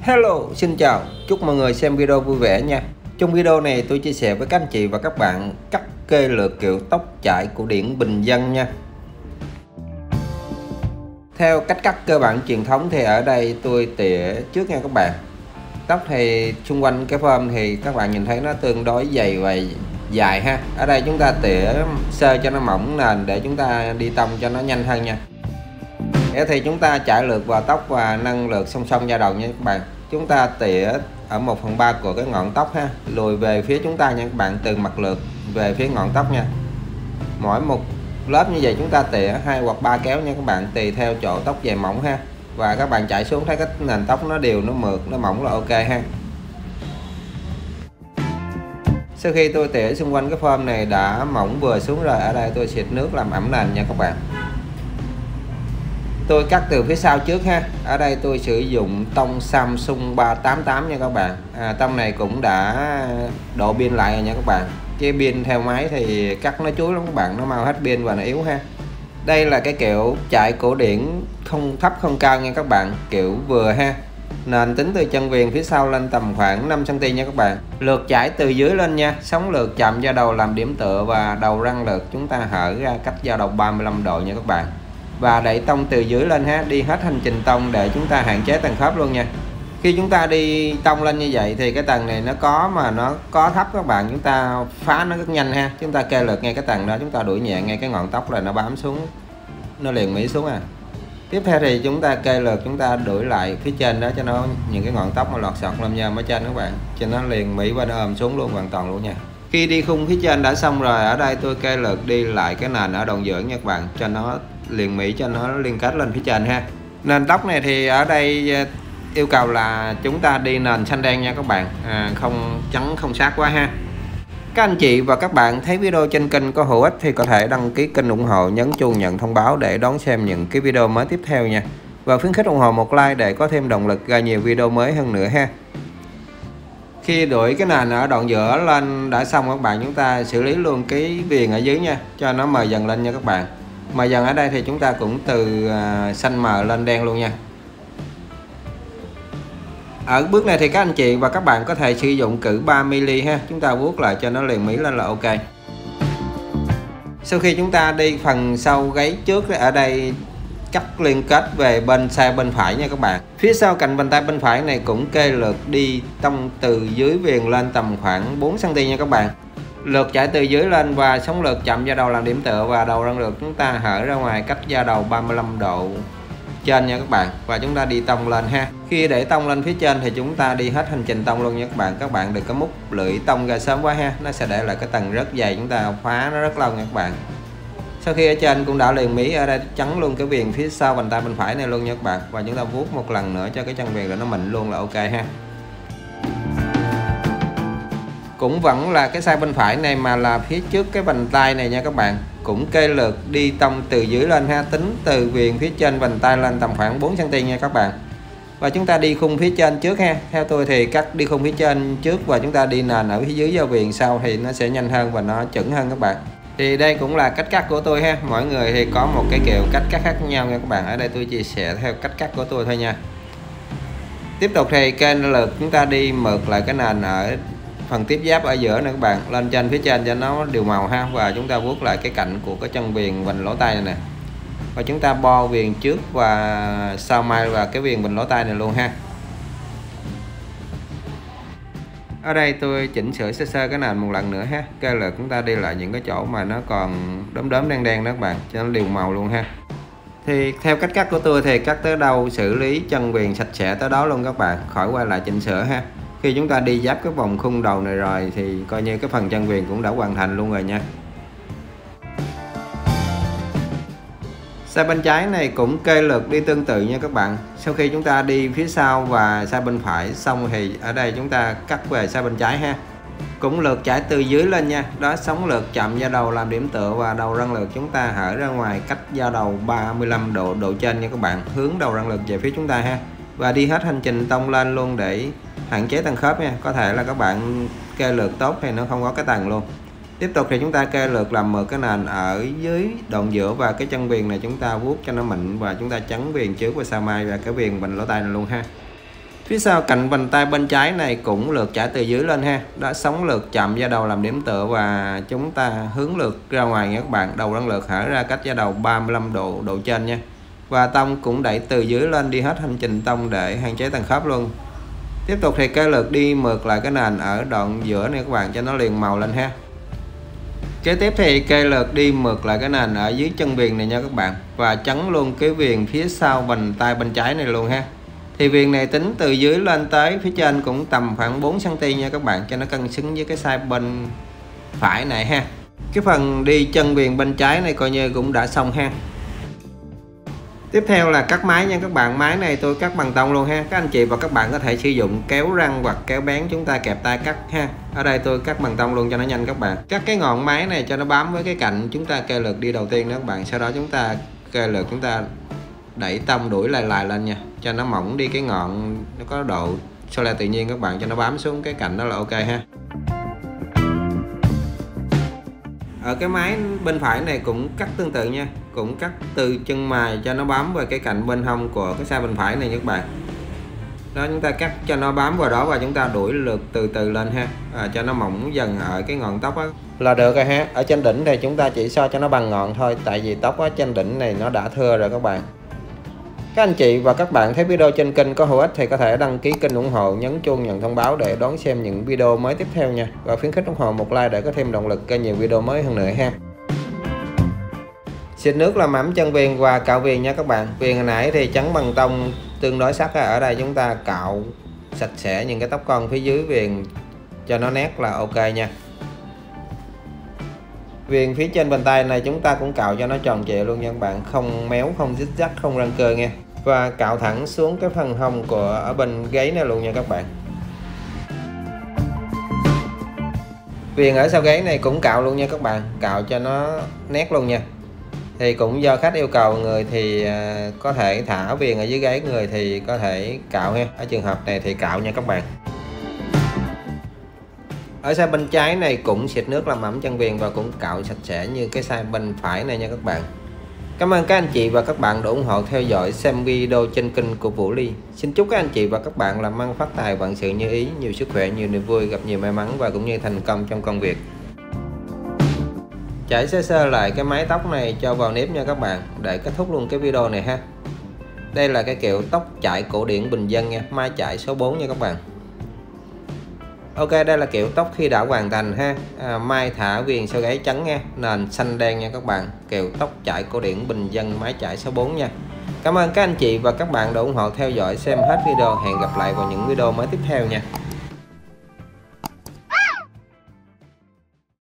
Hello, xin chào, chúc mọi người xem video vui vẻ nha. Trong video này tôi chia sẻ với các anh chị và các bạn cắt kê lược kiểu tóc chải cổ điển bình dân nha. Theo cách cắt cơ bản truyền thống thì ở đây tôi tỉa trước nha các bạn. Tóc thì xung quanh cái form thì các bạn nhìn thấy nó tương đối dày và dài ha. Ở đây chúng ta tỉa sơ cho nó mỏng nền để chúng ta đi tông cho nó nhanh hơn nha. Để thì chúng ta chải lược vào tóc và nâng lược song song da đầu nha các bạn. Chúng ta tỉa ở 1/3 của cái ngọn tóc ha, lùi về phía chúng ta nha các bạn, từ mặt lược về phía ngọn tóc nha. Mỗi một lớp như vậy chúng ta tỉa 2 hoặc 3 kéo nha các bạn, tùy theo chỗ tóc dài mỏng ha. Và các bạn chải xuống thấy cái nền tóc nó đều, nó mượt, nó mỏng là ok ha. Sau khi tôi tỉa xung quanh cái form này đã mỏng vừa xuống rồi, ở đây tôi xịt nước làm ẩm nền nha các bạn. Tôi cắt từ phía sau trước ha. Ở đây tôi sử dụng tông Samsung 388 nha các bạn. Tông này cũng đã độ pin lại rồi nha các bạn. Cái pin theo máy thì cắt nó chuối lắm các bạn, nó mau hết pin và nó yếu ha. Đây là cái kiểu chải cổ điển không thấp không cao nha các bạn, kiểu vừa ha. Nền tính từ chân viền phía sau lên tầm khoảng 5 cm nha các bạn. Lược chải từ dưới lên nha, sóng lược chạm da đầu làm điểm tựa và đầu răng lược chúng ta hở ra cách da đầu 35 độ nha các bạn. Và đẩy tông từ dưới lên ha, đi hết hành trình tông để chúng ta hạn chế tầng khớp luôn nha. Khi chúng ta đi tông lên như vậy thì cái tầng này nó có thấp các bạn, chúng ta phá nó rất nhanh ha. Chúng ta kê lược ngay cái tầng đó, chúng ta đuổi nhẹ ngay cái ngọn tóc là nó bám xuống, nó liền mỹ xuống à. Tiếp theo thì chúng ta kê lược, chúng ta đuổi lại phía trên đó cho nó những cái ngọn tóc mà lọt sọt làm nhôm ở trên các bạn, cho nó liền mỹ và nó ôm xuống luôn hoàn toàn luôn nha. Khi đi khung phía trên đã xong rồi, ở đây tôi kê lược đi lại cái nền ở đoạn giữa nha các bạn, cho nó liền mỹ, cho nó liên kết lên phía trên ha. Nền tóc này thì ở đây yêu cầu là chúng ta đi nền xanh đen nha các bạn, không trắng không sát quá ha. Các anh chị và các bạn thấy video trên kênh có hữu ích thì có thể đăng ký kênh ủng hộ, nhấn chuông nhận thông báo để đón xem những cái video mới tiếp theo nha. Và khuyến khích ủng hộ một like để có thêm động lực ra nhiều video mới hơn nữa ha. Khi đuổi cái nền ở đoạn giữa lên đã xong các bạn, chúng ta xử lý luôn cái viền ở dưới nha, cho nó mờ dần lên nha các bạn. Mờ dần ở đây thì chúng ta cũng từ xanh mờ lên đen luôn nha. Ở bước này thì các anh chị và các bạn có thể sử dụng cử 3mm ha, chúng ta vuốt lại cho nó liền mỹ lên là ok. Sau khi chúng ta đi phần sau gáy trước, ở đây cắt liên kết về bên sai bên phải nha các bạn. Phía sau cạnh vành tay bên phải này cũng kê lược đi tông từ dưới viền lên tầm khoảng 4 cm nha các bạn. Lược chải từ dưới lên và sóng lược chạm da đầu làm điểm tựa và đầu răng lược chúng ta hở ra ngoài cách da đầu 35 độ trên nha các bạn, và chúng ta đi tông lên ha. Khi để tông lên phía trên thì chúng ta đi hết hành trình tông luôn nha các bạn. Các bạn đừng có múc lưỡi tông ra sớm quá ha, nó sẽ để lại cái tầng rất dày, chúng ta phá nó rất lâu nha các bạn. Sau khi ở trên cũng đã liền mỹ, ở đây chắn luôn cái viền phía sau vành tay bên phải này luôn nha các bạn, và chúng ta vuốt một lần nữa cho cái chân viền để nó mịn luôn là ok ha. Cũng vẫn là cái size bên phải này mà là phía trước cái vành tay này nha các bạn, cũng kê lược đi tông từ dưới lên ha, tính từ viền phía trên vành tay lên tầm khoảng 4 cm nha các bạn. Và chúng ta đi khung phía trên trước ha. Theo tôi thì cắt đi khung phía trên trước và chúng ta đi nền ở phía dưới do viền sau thì nó sẽ nhanh hơn và nó chuẩn hơn các bạn. Thì đây cũng là cách cắt của tôi ha, mỗi người thì có một cái kiểu cách cắt khác nhau nha các bạn. Ở đây tôi chia sẻ theo cách cắt của tôi thôi nha. Tiếp tục thì kê lược chúng ta đi mượt lại cái nền ở phần tiếp giáp ở giữa này các bạn, lên trên phía trên cho nó đều màu ha. Và chúng ta vuốt lại cái cạnh của cái chân viền vành lỗ tai này nè, và chúng ta bo viền trước và sau mai và cái viền vành lỗ tai này luôn ha. Ở đây tôi chỉnh sửa sơ sơ cái nền một lần nữa ha. Kê lược chúng ta đi lại những cái chỗ mà nó còn đốm đốm đen đen đó các bạn, cho nó đều màu luôn ha. Thì theo cách cắt của tôi thì cắt tới đâu xử lý chân viền sạch sẽ tới đó luôn các bạn, khỏi quay lại chỉnh sửa ha. Khi chúng ta đi giáp cái vòng khung đầu này rồi thì coi như cái phần chân viền cũng đã hoàn thành luôn rồi nha. Sai bên trái này cũng kê lược đi tương tự nha các bạn. Sau khi chúng ta đi phía sau và sai bên phải xong thì ở đây chúng ta cắt về sai bên trái ha. Cũng lược chải từ dưới lên nha. Đó, sóng lược chạm da đầu làm điểm tựa và đầu răng lược chúng ta hở ra ngoài cách da đầu 35 độ trên nha các bạn, hướng đầu răng lược về phía chúng ta ha. Và đi hết hành trình tông lên luôn để hạn chế tầng khớp nha. Có thể là các bạn kê lược tốt thì nó không có cái tầng luôn. Tiếp tục thì chúng ta kê lược làm mượt cái nền ở dưới đoạn giữa và cái chân viền này chúng ta vuốt cho nó mịn, và chúng ta chắn viền trước và sau mai và cái viền vành lỗ tai này luôn ha. Phía sau cạnh vành tay bên trái này cũng lượt chải từ dưới lên ha. Đó, sóng lượt chạm da đầu làm điểm tựa và chúng ta hướng lượt ra ngoài nha các bạn. Đầu răng lượt hở ra cách da đầu 35 độ trên nha. Và tông cũng đẩy từ dưới lên đi hết hành trình tông để hạn chế tàn khớp luôn. Tiếp tục thì cái lượt đi mượt lại cái nền ở đoạn giữa này các bạn cho nó liền màu lên ha. Kế tiếp thì cây lượt đi mượt lại cái nền ở dưới chân viền này nha các bạn. Và chắn luôn cái viền phía sau vành tay bên trái này luôn ha. Thì viền này tính từ dưới lên tới phía trên cũng tầm khoảng 4 cm nha các bạn, cho nó cân xứng với cái size bên phải này ha. Cái phần đi chân viền bên trái này coi như cũng đã xong ha. Tiếp theo là cắt máy nha các bạn. Máy này tôi cắt bằng tông luôn ha. Các anh chị và các bạn có thể sử dụng kéo răng hoặc kéo bén chúng ta kẹp tay cắt ha. Ở đây tôi cắt bằng tông luôn cho nó nhanh các bạn. Cắt cái ngọn máy này cho nó bám với cái cạnh chúng ta kê lượt đi đầu tiên đó các bạn. Sau đó chúng ta kê lượt chúng ta đẩy tông đuổi lại lên nha, cho nó mỏng đi cái ngọn, nó có độ xô le tự nhiên các bạn, cho nó bám xuống cái cạnh đó là ok ha. Ở cái máy bên phải này cũng cắt tương tự nha, cũng cắt từ chân mày cho nó bám vào cái cạnh bên hông của cái xa bên phải này nha các bạn. Đó, chúng ta cắt cho nó bám vào đó và chúng ta đuổi lượt từ từ lên ha, cho nó mỏng dần ở cái ngọn tóc đó là được rồi ha. Ở trên đỉnh thì chúng ta chỉ so cho nó bằng ngọn thôi, tại vì tóc ở trên đỉnh này nó đã thưa rồi các bạn. Các anh chị và các bạn thấy video trên kênh có hữu ích thì có thể đăng ký kênh ủng hộ, nhấn chuông nhận thông báo để đón xem những video mới tiếp theo nha. Và khuyến khích ủng hộ một like để có thêm động lực cho nhiều video mới hơn nữa ha. Xịt nước làm ẩm chân viền và cạo viền nha các bạn. Viền hồi nãy thì chắn bằng tông tương đối sắc, ở đây chúng ta cạo sạch sẽ những cái tóc con phía dưới viền cho nó nét là ok nha. Viền phía trên bàn tay này chúng ta cũng cạo cho nó tròn trịa luôn nha các bạn, không méo, không zig zag, không răng cơ nha. Và cạo thẳng xuống cái phần hông của ở bên gáy này luôn nha các bạn. Viền ở sau gáy này cũng cạo luôn nha các bạn, cạo cho nó nét luôn nha. Thì cũng do khách yêu cầu, người thì có thể thả viền ở dưới gáy, người thì có thể cạo ha. Ở trường hợp này thì cạo nha các bạn. Ở size bên trái này cũng xịt nước làm ẩm chân viền và cũng cạo sạch sẽ như cái size bên phải này nha các bạn. Cảm ơn các anh chị và các bạn đã ủng hộ theo dõi xem video trên kênh của Vũ Ly. Xin chúc các anh chị và các bạn làm ăn phát tài, vạn sự như ý, nhiều sức khỏe, nhiều niềm vui, gặp nhiều may mắn và cũng như thành công trong công việc. Chải sơ sơ lại cái mái tóc này cho vào nếp nha các bạn, để kết thúc luôn cái video này ha. Đây là cái kiểu tóc chải cổ điển bình dân nha, mai chải số 4 nha các bạn. Ok, đây là kiểu tóc khi đã hoàn thành ha. Mai thả viền sau gáy trắng nha, nền xanh đen nha các bạn. Kiểu tóc chải cổ điển bình dân mái chải số 4 nha. Cảm ơn các anh chị và các bạn đã ủng hộ theo dõi xem hết video. Hẹn gặp lại vào những video mới tiếp theo nha.